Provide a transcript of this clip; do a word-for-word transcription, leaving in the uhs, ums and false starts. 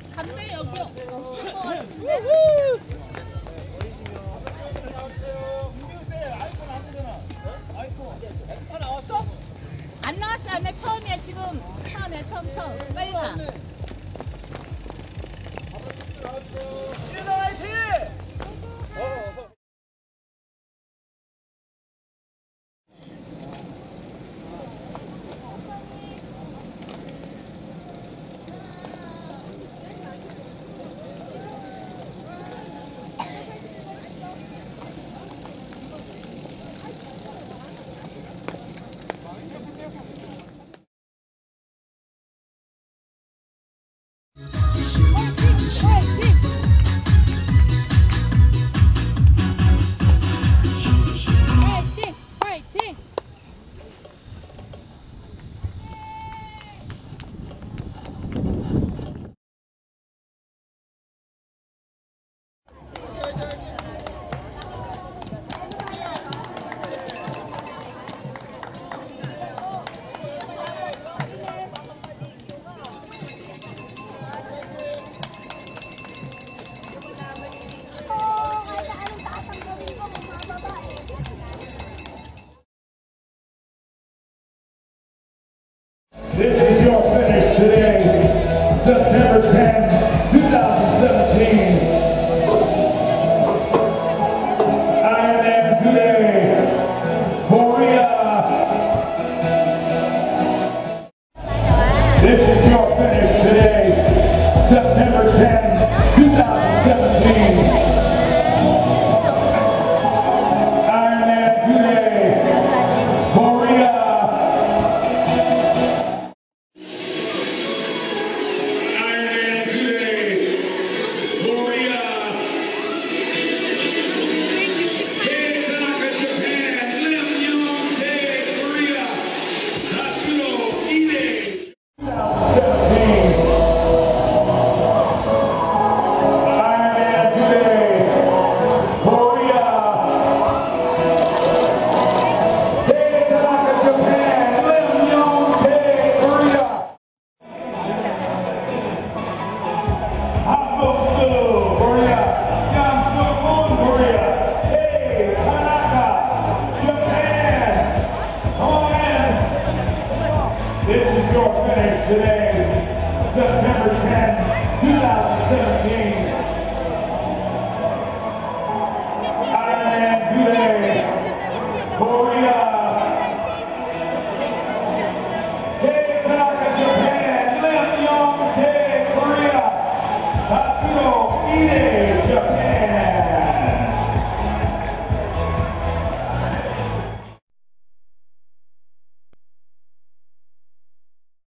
담배 여기 없을 것 같은데? 어, 나왔어? 안 나왔어, 안 나. 처음이야, 지금. 처음이야, 처음, 처음. 빨리 가. 일어나, 화이팅! This is your finish today, September tenth, two thousand seventeen. Ironman today, Korea. This is your finish today, September tenth, two thousand seventeen. Ironman today, Korea. This is your finish today, September tenth, two thousand seventeen. Ironman today, Korea.